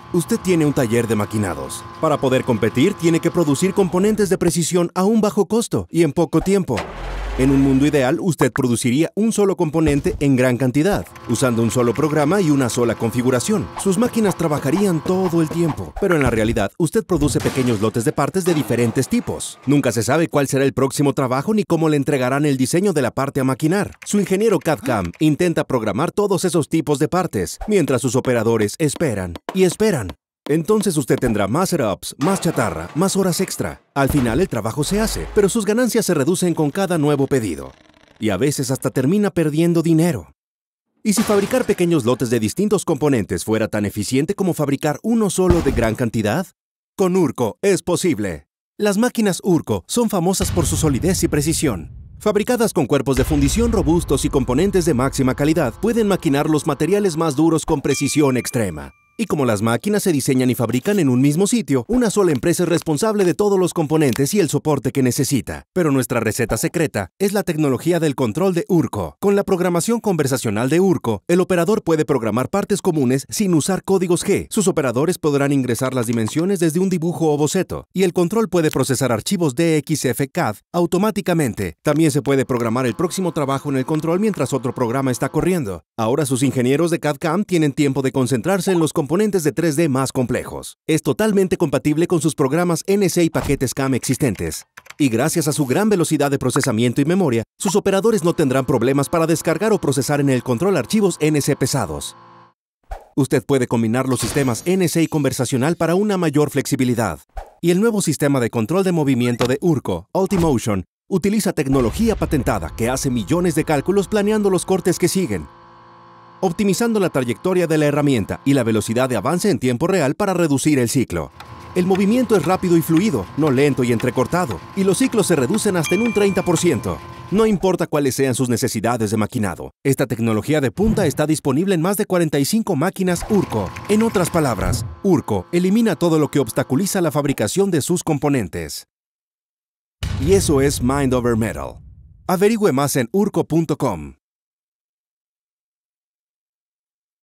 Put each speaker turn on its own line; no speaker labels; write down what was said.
Usted tiene un taller de maquinados. Para poder competir, tiene que producir componentes de precisión a un bajo costo y en poco tiempo. En un mundo ideal, usted produciría un solo componente en gran cantidad, usando un solo programa y una sola configuración. Sus máquinas trabajarían todo el tiempo, pero en la realidad, usted produce pequeños lotes de partes de diferentes tipos. Nunca se sabe cuál será el próximo trabajo ni cómo le entregarán el diseño de la parte a maquinar. Su ingeniero CAD/CAM intenta programar todos esos tipos de partes, mientras sus operadores esperan y esperan. Entonces usted tendrá más setups, más chatarra, más horas extra. Al final el trabajo se hace, pero sus ganancias se reducen con cada nuevo pedido. Y a veces hasta termina perdiendo dinero. ¿Y si fabricar pequeños lotes de distintos componentes fuera tan eficiente como fabricar uno solo de gran cantidad? Con Urco es posible. Las máquinas Urco son famosas por su solidez y precisión. Fabricadas con cuerpos de fundición robustos y componentes de máxima calidad, pueden maquinar los materiales más duros con precisión extrema. Y como las máquinas se diseñan y fabrican en un mismo sitio, una sola empresa es responsable de todos los componentes y el soporte que necesita. Pero nuestra receta secreta es la tecnología del control de Urco. Con la programación conversacional de Urco, el operador puede programar partes comunes sin usar códigos G. Sus operadores podrán ingresar las dimensiones desde un dibujo o boceto, y el control puede procesar archivos DXF-CAD automáticamente. También se puede programar el próximo trabajo en el control mientras otro programa está corriendo. Ahora sus ingenieros de CAD/CAM tienen tiempo de concentrarse en los componentes de 3D más complejos. Es totalmente compatible con sus programas NC y paquetes CAM existentes. Y gracias a su gran velocidad de procesamiento y memoria, sus operadores no tendrán problemas para descargar o procesar en el control archivos NC pesados. Usted puede combinar los sistemas NC y conversacional para una mayor flexibilidad. Y el nuevo sistema de control de movimiento de Urco, Ultimotion, utiliza tecnología patentada que hace millones de cálculos planeando los cortes que siguen, optimizando la trayectoria de la herramienta y la velocidad de avance en tiempo real para reducir el ciclo. El movimiento es rápido y fluido, no lento y entrecortado, y los ciclos se reducen hasta en un 30%. No importa cuáles sean sus necesidades de maquinado, esta tecnología de punta está disponible en más de 45 máquinas Urco. En otras palabras, Urco elimina todo lo que obstaculiza la fabricación de sus componentes. Y eso es Mind Over Metal. Averigüe más en urco.com.